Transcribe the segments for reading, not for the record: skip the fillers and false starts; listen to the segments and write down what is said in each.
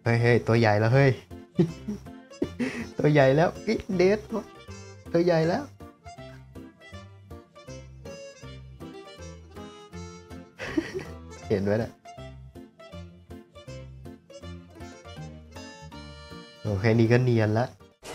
เฮ้ยตัวใหญ่แล้วเฮ้ย ตัวใหญ่แล้วกิ๊กเดดตัวใหญ่แล้วเห็นไหมเนี่ยโอเคนี่ก็เนียนแล้ว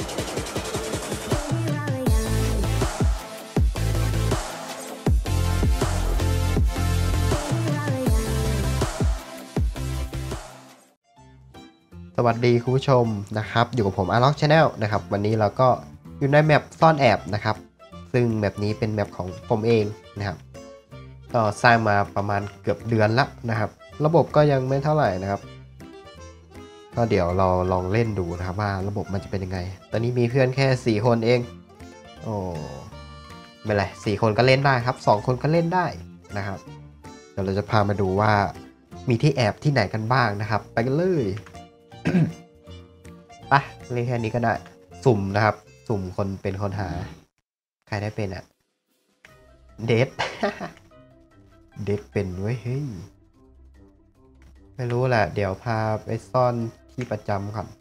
สวัสดีคุณผู้ชมนะครับอยู่กับผมอาร์ล็อกชาแนลนะครับวันนี้เราก็อยู่ในแมปซ่อนแอบนะครับซึ่งแมปนี้เป็นแมปของผมเองนะครับก็สร้างมาประมาณเกือบเดือนละนะครับระบบก็ยังไม่เท่าไหร่นะครับก็เดี๋ยวเราลองเล่นดูนะครับว่าระบบมันจะเป็นยังไงตอนนี้มีเพื่อนแค่4คนเองโอ้ไม่เป็นไร4คนก็เล่นได้ครับ2คนก็เล่นได้นะครับเดี๋ยวเราจะพามาดูว่ามีที่แอบที่ไหนกันบ้างนะครับไปกันเลยปะเล่นแค่นี้ก็ได้สุ่มนะครับสุ่มคนเป็นคนหาใครได้เป็นอะเดท เดทเป็นไว้เฮ้ยไม่รู้แหละเดี๋ยวพาไปซ่อนที่ประจำก่อน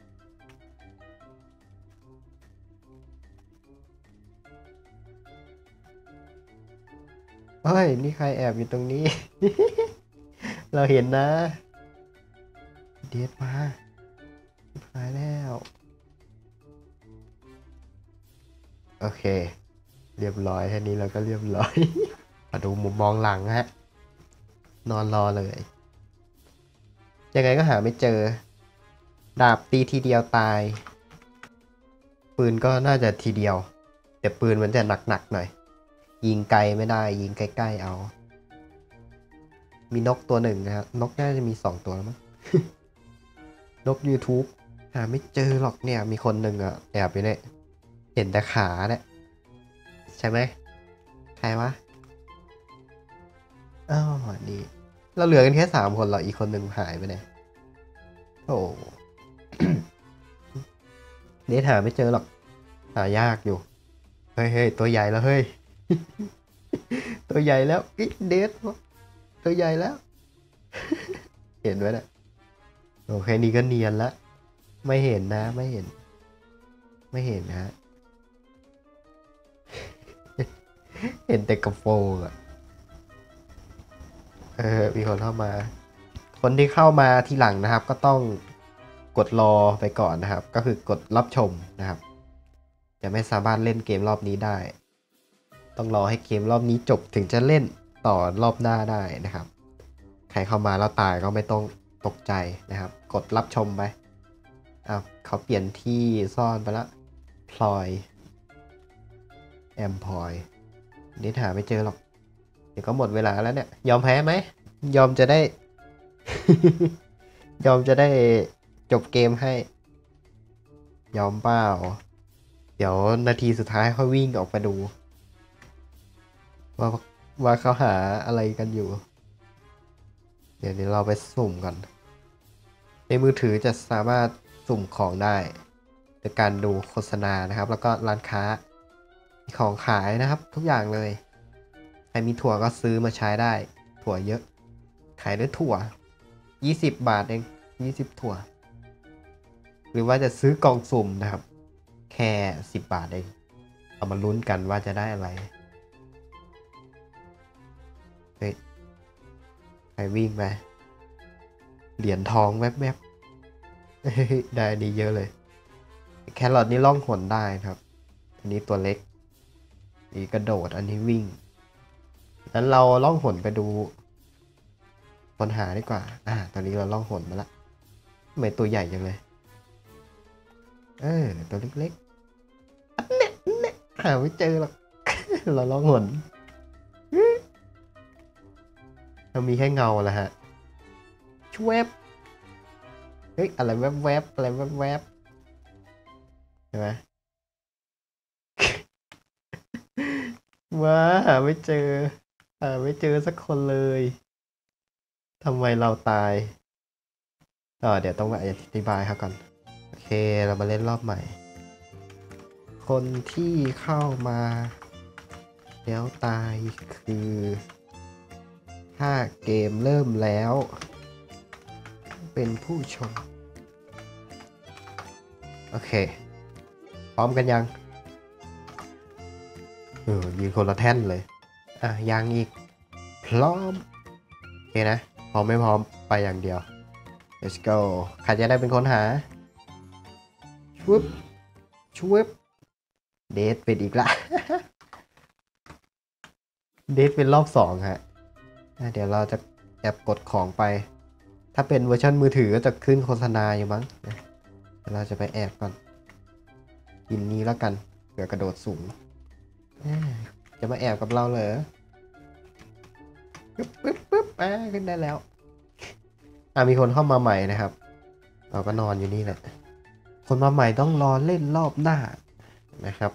เฮ้ยนี่ใครแอบอยู่ตรงนี้ เราเห็นนะเดทมาหายแล้วโอเคเรียบร้อยแค่นี้เราก็เรียบร้อย มาดูมุมมองหลังฮะนอนรอเลยยังไงก็หาไม่เจอดาบตีทีเดียวตายปืนก็น่าจะทีเดียวแต่ปืนมันจะหนักๆหน่อยยิงไกลไม่ได้ยิงใกล้ๆเอามีนกตัวหนึ่งนะครับนกน่าจะมี2ตัวแล้วมั้ง นก YouTube หาไม่เจอหรอกเนี่ยมีคนหนึ่งอะแอบอยู่เนี่ยเห็นแต่ขาเนี่ยใช่ไหมใครวะอ้าวนี่เราเหลือกันแค่3คนหรออีกคนหนึ่งหายไปไหนโอ้ เดทหาไม่เจอหรอกหายากอยู่เฮ้ยตัวใหญ่แล้วเฮ้ย ตัวใหญ่แล้วกิ๊กเดทตัวใหญ่แล้ว เห็นไหมเนี่ยโอเคนี่ก็เนียนแล้วไม่เห็นนะไม่เห็นนะ เห็นแต่กระโปรงอ่ะมีคนเข้ามาคนที่เข้ามาทีหลังนะครับก็ต้องกดรอไปก่อนนะครับก็คือกดรับชมนะครับจะไม่สามารถเล่นเกมรอบนี้ได้ต้องรอให้เกมรอบนี้จบถึงจะเล่นต่อรอบหน้าได้นะครับใครเข้ามาแล้วตายก็ไม่ต้องตกใจนะครับกดรับชมไปเขาเปลี่ยนที่ซ่อนไปละพลอยแอมพลอยนี่หาไม่เจอหรอกเดี๋ยวก็หมดเวลาแล้วเนี่ยยอมแพ้ไหมยอมจะได้ ยอมจะได้จบเกมให้ยอมเปล่าเดี๋ยวนาทีสุดท้ายค่อยวิ่งออกไปดูว่าเขาหาอะไรกันอยู่เดี๋ยวนี้เราไปสุ่มก่อนในมือถือจะสามารถสุ่มของได้โดยการดูโฆษณานะครับแล้วก็ร้านค้ามีของขายนะครับทุกอย่างเลยใครมีถั่วก็ซื้อมาใช้ได้ถั่วเยอะขายด้วยถั่ว20 บาทเอง20ถั่วหรือว่าจะซื้อกล่องสุ่มนะครับแค่10 บาทเองเอามาลุ้นกันว่าจะได้อะไรเฮ้ยใครวิ่งไปเหรียญทองแวบๆ ได้ดีเยอะเลยแครอทนี่ล่องหนได้ครับอันนี้ตัวเล็กนี่กระโดดอันนี้วิ่งงั้นเราล่องหนไปดูคนหาดีกว่าตอนนี้เราล่องหนมาละทำไมตัวใหญ่จังเลยตัวเล็กๆเนี่ยหาไม่เจอหรอก เราล่องหนเรามีแค่เงาแล้วฮะชวบเฮ้ยอะไรแวบๆอะไรแวบๆใช่ไหม ว้าหาไม่เจอสักคนเลยทำไมเราตายเดี๋ยวต้องมาอธิบายครับก่อนโอเคเรามาเล่นรอบใหม่คนที่เข้ามาแล้วตายคือถ้าเกมเริ่มแล้วเป็นผู้ชมโอเคพร้อมกันยังยืนคนละแท่นเลยยังอีกพร้อมโอเคนะพร้อมไม่พร้อมไปอย่างเดียว let's go ใครจะได้เป็นคนหาชวบเดทเป็นอีกละ เดทเป็นรอบ2ฮะเดี๋ยวเราจะแอบกดของไปถ้าเป็นเวอร์ชันมือถือก็จะขึ้นโฆษณาอยู่มั้งเดี๋ยวเราจะไปแอบก่อนกินนี้แล้วกันเผื่อกระโดดสูงจะมาแอบกับเราเหรอปึ๊บขึ้นได้แล้วมีคนเข้ามาใหม่นะครับเราก็นอนอยู่นี่แหละคนมาใหม่ต้องรอเล่นรอบหน้านะครับ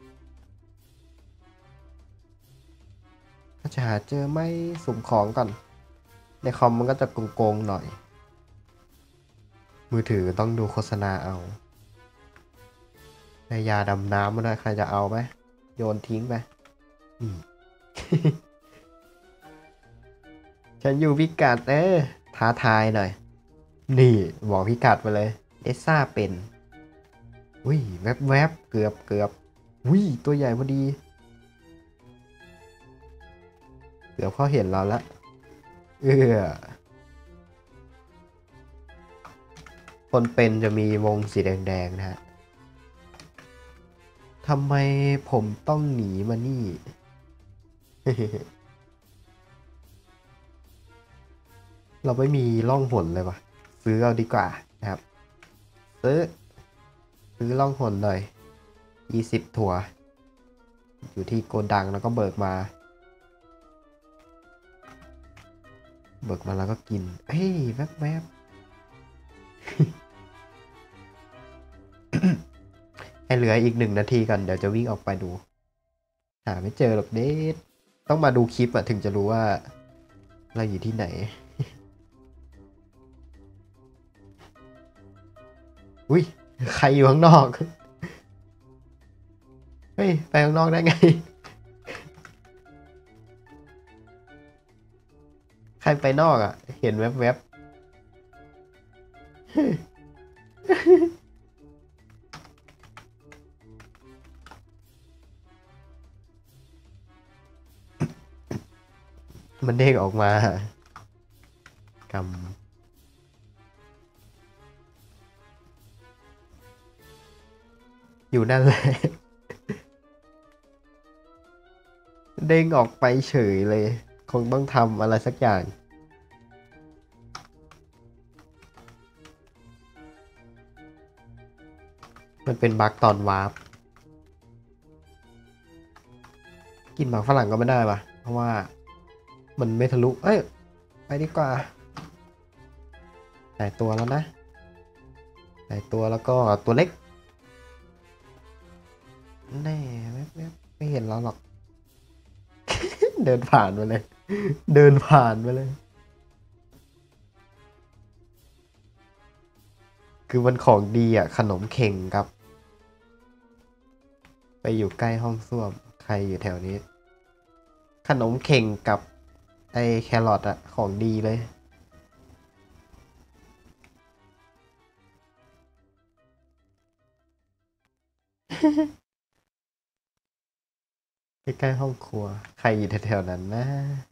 จะหาเจอไม่สุ่มของก่อนในคอมมันก็จะโกงๆหน่อยมือถือต้องดูโฆษณาเอาในยาดำน้ำมันใครจะเอาไหมโยนทิ้งไป ฉันอยู่พิกัดท้าทายหน่อยนี่บอกพิกัดไปเลยเอซ่าเป็นแวบเกือบตัวใหญ่พอดีเกือบเขาเห็นเราแล้วคนเป็นจะมีวงสีแดงๆนะฮะทำไมผมต้องหนีมานี่ เราไม่มีล่องหนเลยวะซื้อเอาดีกว่านะครับซื้อล่องหนหน่อย20 ถั่วอยู่ที่โกดังแล้วก็เบิกมาแล้วก็กินแวบให้เหลืออีก1 นาทีก่อนเดี๋ยวจะวิ่งออกไปดูหาไม่เจอหรอกเดทต้องมาดูคลิปถึงจะรู้ว่าเราอยู่ที่ไหนใครอยู่ข้างนอกไปข้างนอกได้ไงใครไปนอกเห็นแวบมันเด้งออกมากำอยู่นั่นแหละเด้งออกไปเฉยเลยคงต้องทำอะไรสักอย่างมันเป็นบั๊กตอนวาร์ปกินหมากฝรั่งก็ไม่ได้ป่ะเพราะว่ามันไม่ทะลุไปดีกว่าหลายตัวแล้วนะหลายตัวแล้วก็ตัวเล็กแน่ไม่เห็นเราหรอก เดินผ่านไปเลยคือมันของดีขนมเข่งครับไปอยู่ใกล้ห้องส้วมใครอยู่แถวนี้ขนมเข่งกับไอแครอทของดีเลยใกล้ๆห้องครัวใครอยู่แถวๆนั้นนะ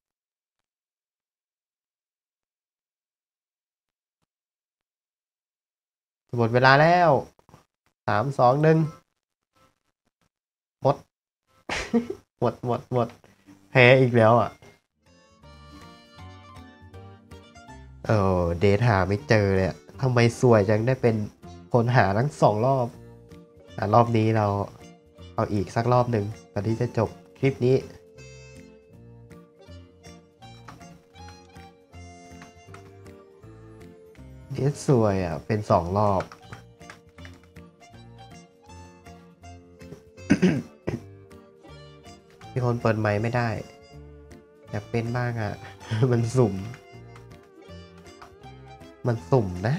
หมดเวลาแล้ว3 2 1หมด หมดแพ้อีกแล้วเดทหาไม่เจอเลยทำไมสวยจังได้เป็นคนหาทั้ง2 รอบรอบนี้เราเอาอีกสักรอบหนึ่งก่อนที่จะจบคลิปนี้เดทสวยเป็น2 รอบ มีคนเปิดไมค์ไม่ได้อยากเป็นบ้างมันสุ่มนะ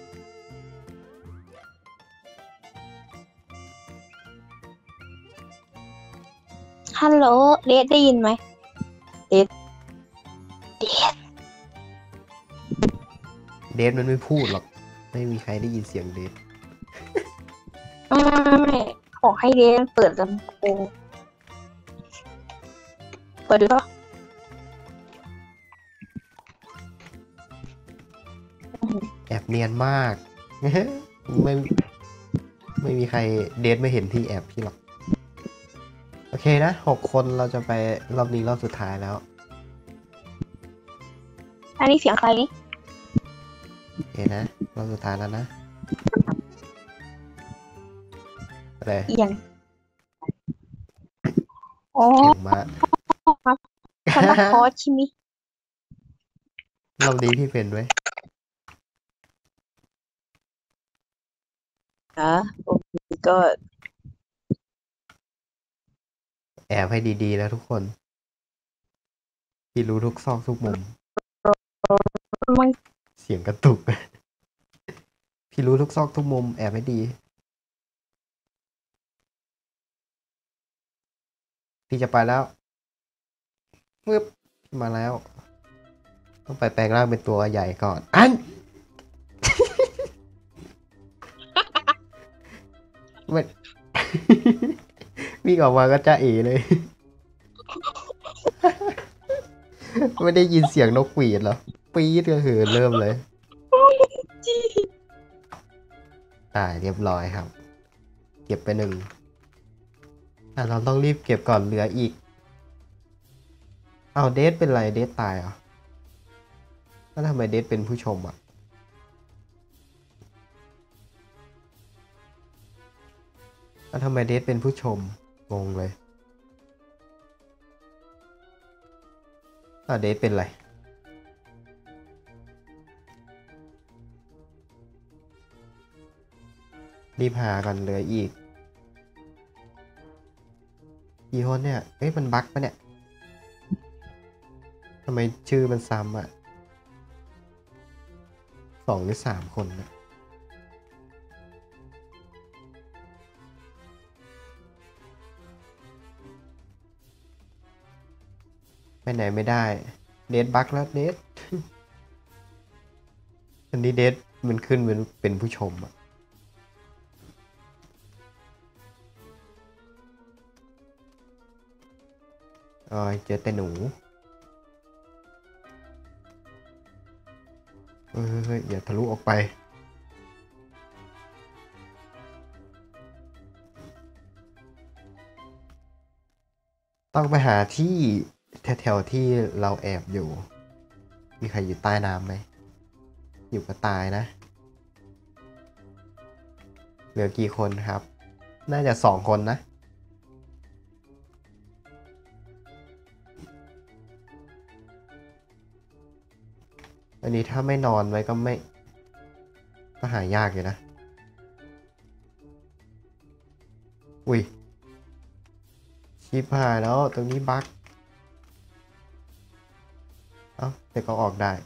ฮัลโหลเดทได้ยินไหมเดทมันไม่พูดหรอกไม่มีใครได้ยินเสียงเดทไม่ขอให้เดนเปิดลำโพงเปิดดูป่ะแอบเนียนมาก ไม่ไม่มีใครเดทไม่เห็นที่แอบพี่หรอก โอเคนะ6 คนเราจะไปรอบนี้รอบสุดท้ายแล้วอันนี้เสียงใครนี่โอเคนะรอบสุดท้ายแล้วนะอะไรเอียงอ๋อเสียงมาคอนดักคอร์สใช่ไหมรอบนี้พี่เป็นไว้ยโอ้ก็แอบให้ดีๆนะทุกคน พี่รู้ทุกซอกทุกมุมมันเสียงกระตุก พี่รู้ทุกซอกทุกมุมแอบให้ดี พี่จะไปแล้วปึ๊บมาแล้ว ต้องไปแปลงร่างเป็นตัวใหญ่ก่อน อัน ไม่ วิ่งออกมาก็จะเอเลย ไม่ได้ยินเสียงนกหวีดเหรอ ปี๊ดก็คือเริ่มเลย ตายเรียบร้อยครับ เก็บไป1เราต้องรีบเก็บก่อนเหลืออีก เอาเดทเป็นไรเดทตายเหรอแล้วทำไมเดทเป็นผู้ชมอ่ะแล้วทำไมเดทเป็นผู้ชมงงเลยเดทเป็นไรรีบหากันเหลืออีกกี่คนเนี่ยเอ้ยมันบั๊กปะเนี่ยทำไมชื่อมันซ้ำอ่ะ2 หรือ 3 คนนะไปไหนไม่ได้เดทบั๊กแล้วเดท อันนี้เดทมันขึ้นเป็นผู้ชมอ่ะเจอแต่หนูเฮ้ยอย่าทะลุออกไปต้องไปหาที่แถวๆที่เราแอบอยู่มีใครอยู่ใต้น้ำไหมอยู่ก็ตายนะเหลือกี่คนครับน่าจะ2 คนนะอันนี้ถ้าไม่นอนไว้ก็หายากอยู่นะอุ้ยชิบหายแล้วตรงนี้บั๊กเอ้าแต่ก็ออกได้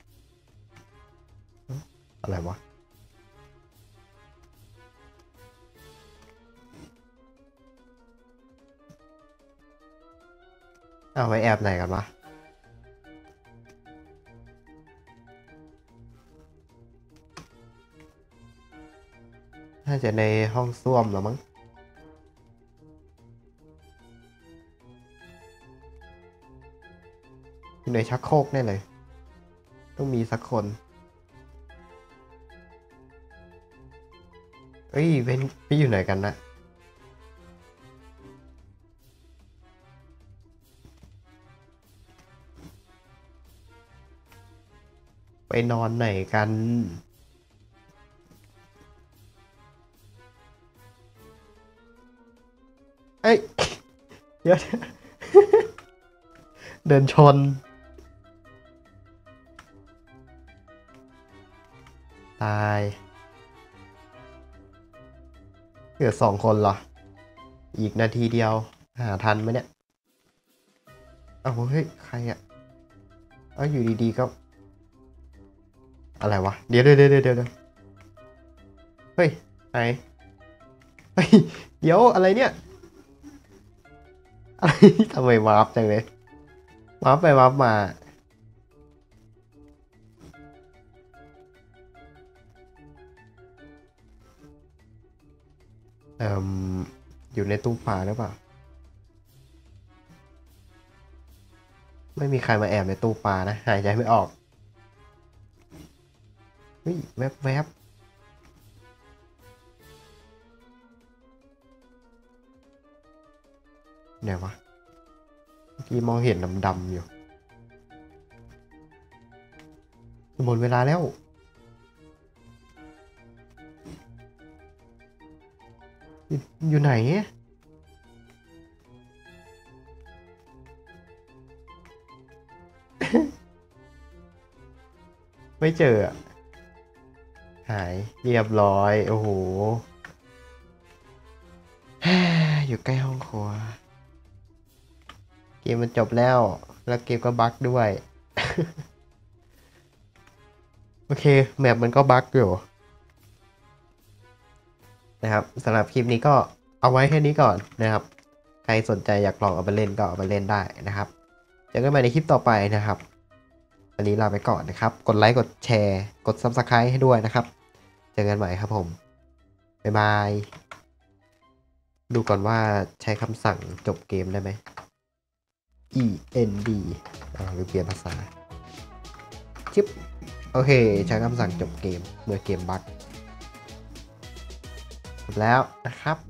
อะไรวะเอาไว้แอบไหนกันวะน่าจะในห้องส้วมแล้วมั้งอยู่ในชักโครกแน่เลยต้องมีสักคนเอ้ยเป็นพี่อยู่ไหนกันนะไปนอนไหนกันเอ้ย เดี๋ยว เดินชนตายเหลือ2 คนเหรออีกนาทีเดียวหาทันไหมเนี่ยเอ้าเฮ้ยใครอ่ะอยู่ดีๆก็อะไรวะเดี๋ยวเฮ้ยไหนเฮ้ยเดี๋ยวอะไรเนี่ยอะไร ทำไมวาร์ปจังเลยวาร์ปไปวาร์ปมาเอ่มอยู่ในตู้ปลาหรือเปล่าไม่มีใครมาแอบในตู้ปลานะหายใจไม่ออกเฮ้ยแวบแวบไหนวะเมื่อกี้มองเห็นดำๆอยู่หมดเวลาแล้วอยู่ไหน ไม่เจออะหายเรียบร้อย โอ้โห อยู่ใกล้ห้องครัว เกมมันจบแล้ว แล้วเกมก็บั๊กด้วย โอเค แมปมันก็บั๊กอยู่นะครับสำหรับคลิปนี้ก็เอาไว้แค่นี้ก่อนนะครับ ใครสนใจอยากลองเอาไปเล่นก็เอาไปเล่นได้นะครับเจอกันใหม่ในคลิปต่อไปนะครับวันนี้ลาไปก่อนนะครับกดไลค์กดแชร์กด Subscribe ให้ด้วยนะครับเจอกันใหม่ครับผมบ๊ายบายดูก่อนว่าใช้คำสั่งจบเกมได้ไหม END หรือเปลี่ยนภาษาชิปโอเคใช้คำสั่งจบเกมเมื่อเกมบั๊กจบแล้วนะครับ